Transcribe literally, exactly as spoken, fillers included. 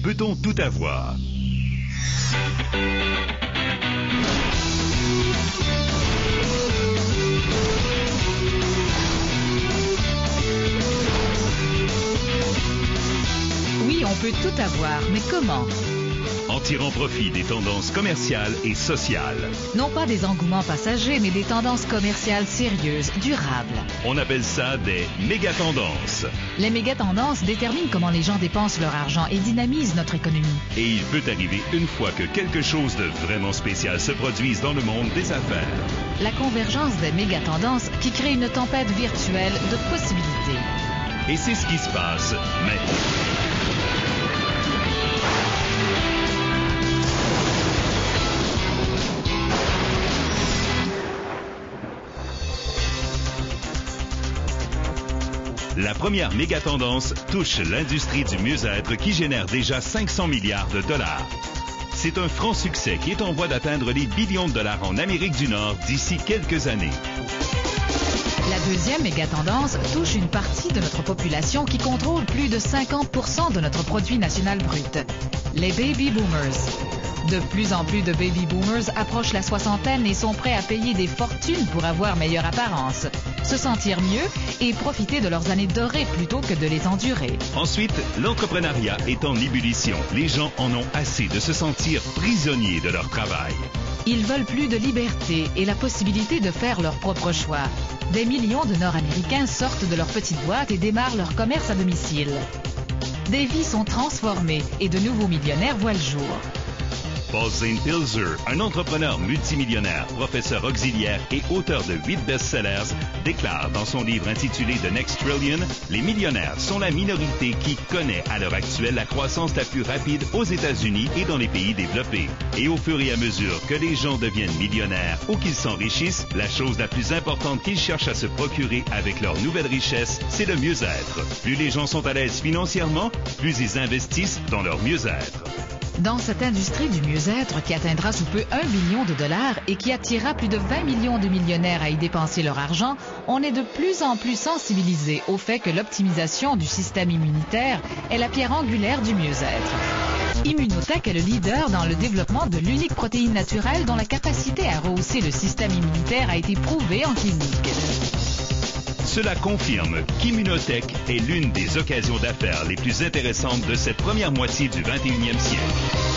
peut-on tout avoir? Oui, on peut tout avoir, mais comment? En tirant profit des tendances commerciales et sociales. Non pas des engouements passagers, mais des tendances commerciales sérieuses, durables. On appelle ça des méga-tendances. Les méga-tendances déterminent comment les gens dépensent leur argent et dynamisent notre économie. Et il peut arriver une fois que quelque chose de vraiment spécial se produise dans le monde des affaires. La convergence des méga-tendances qui crée une tempête virtuelle de possibilités. Et c'est ce qui se passe maintenant. La première méga-tendance touche l'industrie du mieux-être qui génère déjà cinq cents milliards de dollars. C'est un franc succès qui est en voie d'atteindre les billions de dollars en Amérique du Nord d'ici quelques années. La deuxième méga-tendance touche une partie de notre population qui contrôle plus de cinquante pour cent de notre produit national brut, les baby boomers. De plus en plus de baby boomers approchent la soixantaine et sont prêts à payer des fortunes pour avoir meilleure apparence, se sentir mieux et profiter de leurs années dorées plutôt que de les endurer. Ensuite, l'entrepreneuriat est en ébullition. Les gens en ont assez de se sentir prisonniers de leur travail. Ils veulent plus de liberté et la possibilité de faire leur propre choix. Des millions de Nord-Américains sortent de leur petite boîte et démarrent leur commerce à domicile. Des vies sont transformées et de nouveaux millionnaires voient le jour. Paul Zane Pilzer, un entrepreneur multimillionnaire, professeur auxiliaire et auteur de huit best-sellers, déclare dans son livre intitulé The Next Trillion, les millionnaires sont la minorité qui connaît à l'heure actuelle la croissance la plus rapide aux États-Unis et dans les pays développés. Et au fur et à mesure que les gens deviennent millionnaires ou qu'ils s'enrichissent, la chose la plus importante qu'ils cherchent à se procurer avec leur nouvelle richesse, c'est le mieux-être. Plus les gens sont à l'aise financièrement, plus ils investissent dans leur mieux-être. Dans cette industrie du mieux-être qui atteindra sous peu un billion de dollars et qui attirera plus de vingt millions de millionnaires à y dépenser leur argent, on est de plus en plus sensibilisé au fait que l'optimisation du système immunitaire est la pierre angulaire du mieux-être. Immunotech est le leader dans le développement de l'unique protéine naturelle dont la capacité à rehausser le système immunitaire a été prouvée en clinique. Cela confirme qu'Immunotech est l'une des occasions d'affaires les plus intéressantes de cette première moitié du vingt et unième siècle.